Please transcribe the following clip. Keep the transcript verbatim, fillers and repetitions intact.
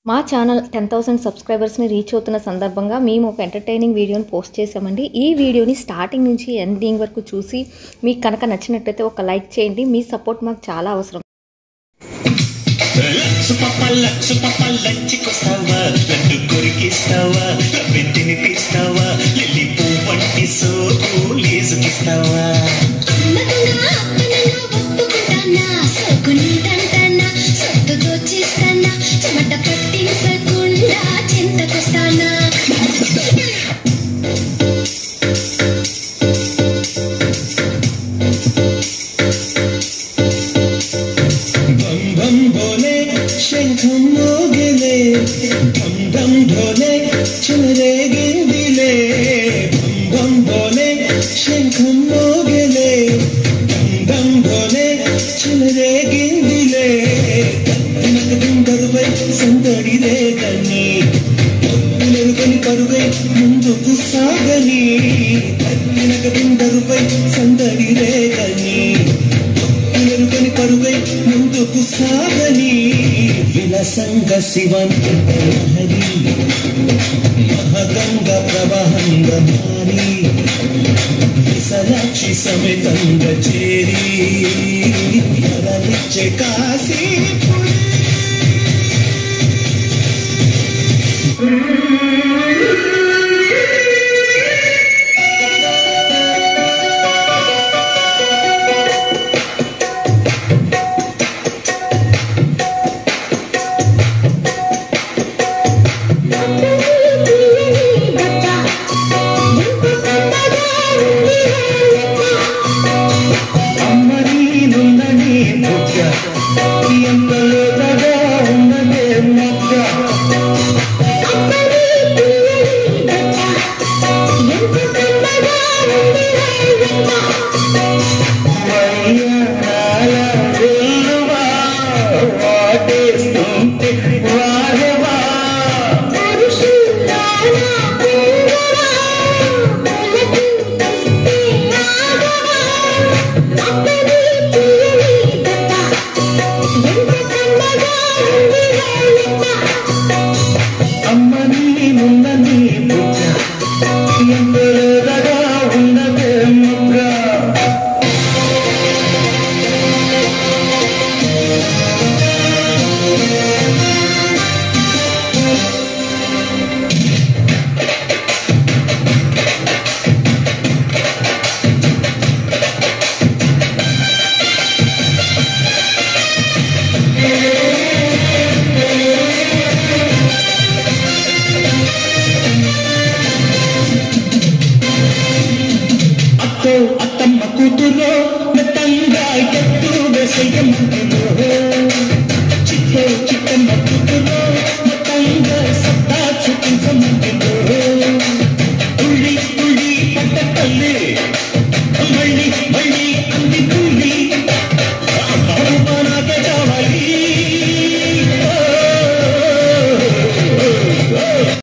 మా channel ten thousand సబ్స్క్రైబర్స్ని reach అవుతున్న సందర్భంగా మేము ఒక ఎంటర్టైనింగ్ వీడియోని పోస్ట్ చేసామండి. ఈ వీడియోని స్టార్టింగ్ నుంచి ఎండింగ్ వరకు చూసి మీకు కనుక నచ్చినట్లయితే ఒక లైక్ చేయండి. మీ సపోర్ట్ మాకు చాలా అవసరం. ముందుకు సాగని పరుగై సందడి రేగని ఎరుగని పరుగై ముందుకు సాగని విలసంగ శివన్ హరి మహగంగ ప్రవాహంగ మారి విశాలాక్షి సమేతంగ చేరి వరలిచ్చే కాశీ అత్తమ్మ కూతురు మెత్తంగా ఎత్తు వేసేయమ్మ చిట్టో చిట్టమ్మ కూతురు